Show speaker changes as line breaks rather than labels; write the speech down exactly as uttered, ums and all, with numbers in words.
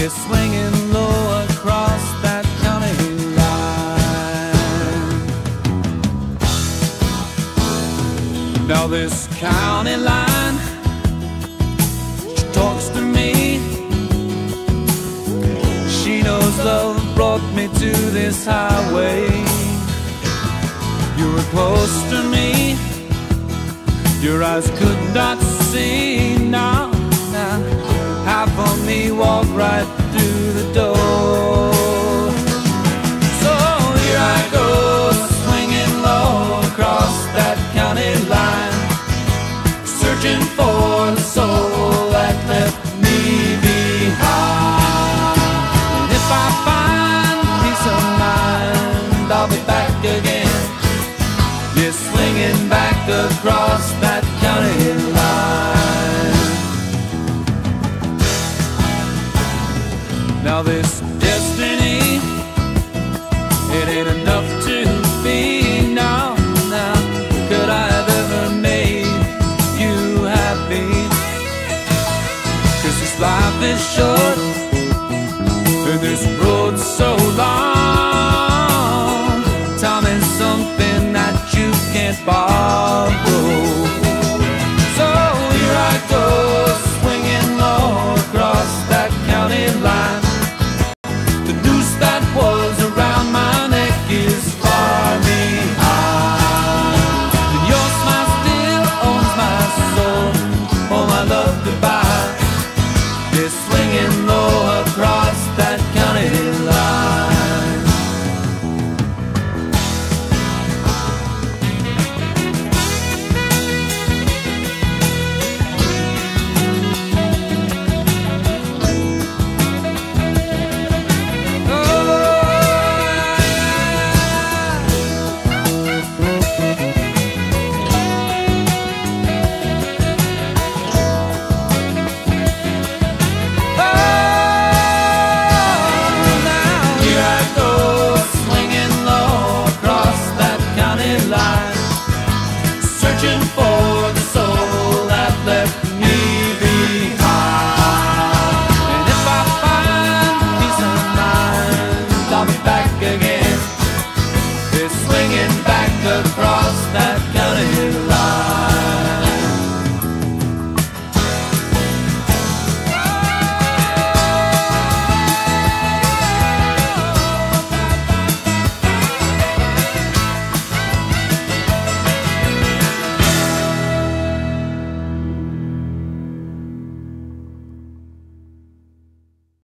You're swinging low across that county line. Now this county line, she talks to me. She knows love brought me to this highway. You were close to me, your eyes could not see. Now, now, half of me walk right through the door. So here I go, swinging low across that county line, searching for the soul that left me behind. And if I find peace of mind, I'll be back again. Yeah, swinging back across that county line. Now this destiny, it ain't enough to be. Now, now, could I have ever made you happy? 'Cause this life is short and this road's so long. Time is something that you can't borrow. So here I go, swinging low across that county line. The noose that was around my neck is far behind. And your smile still owns my soul. Oh, my love, goodbye. You're swinging low across that county line. Searching for the soul that left me behind. And if I find peace of mind, I'll be back again. They're swinging back across that